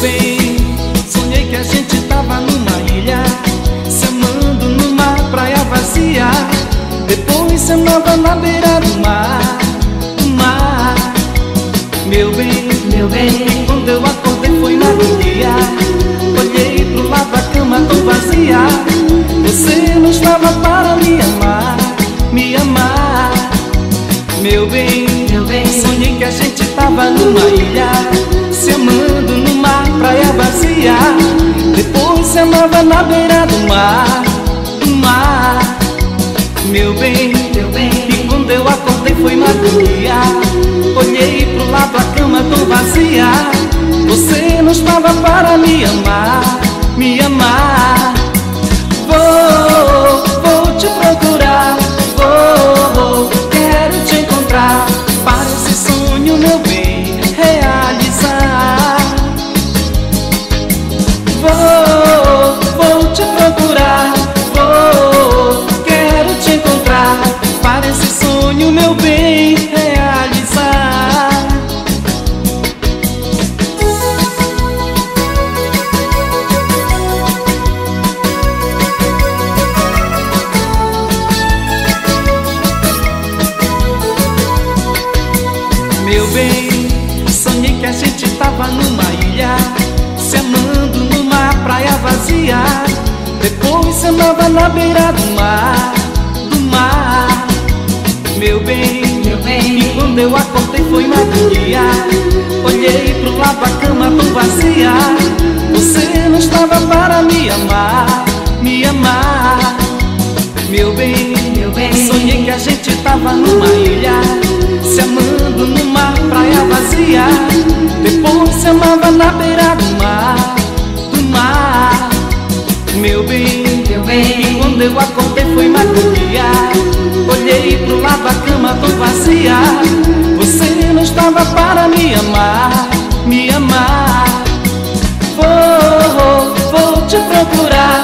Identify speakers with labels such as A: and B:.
A: bem, sonhei que a gente tava numa ilha, se amando numa praia vazia. Depois se amava na beira do mar, do mar. Meu bem, e quando eu acordei foi madrugada. Olhei pro lado, a cama tão vazia. Você não estava para me amar, me amar. Meu bem, sonhei que a gente tava numa ilha, se amando numa praia vazia. Depois se amava na beira do mar, do mar. Meu bem, e quando eu acordei foi madrugada. Olhei pro lado, a cama tão vazia. Você não estava para me amar, me amar. Vou te procurar, quero te encontrar, para esse sonho, meu bem, realizar. Vou te procurar, quero te encontrar, para esse sonho, meu bem, realizar. Meu bem, sonhei que a gente tava numa ilha, se amando numa praia vazia. Depois se amava na beira do mar, do mar. Meu bem, e quando eu acordei foi madrugada. Olhei pro lado, a cama tão vazia. Você não estava para me amar, me amar. Meu bem, sonhei que a gente tava numa ilha, se amando numa praia vazia. Depois se amava na beira do mar, do mar. Meu bem, e quando eu acordei foi madrugada. Olhei pro lado, a cama tão vazia. Você não estava para me amar, me amar. Vou te procurar,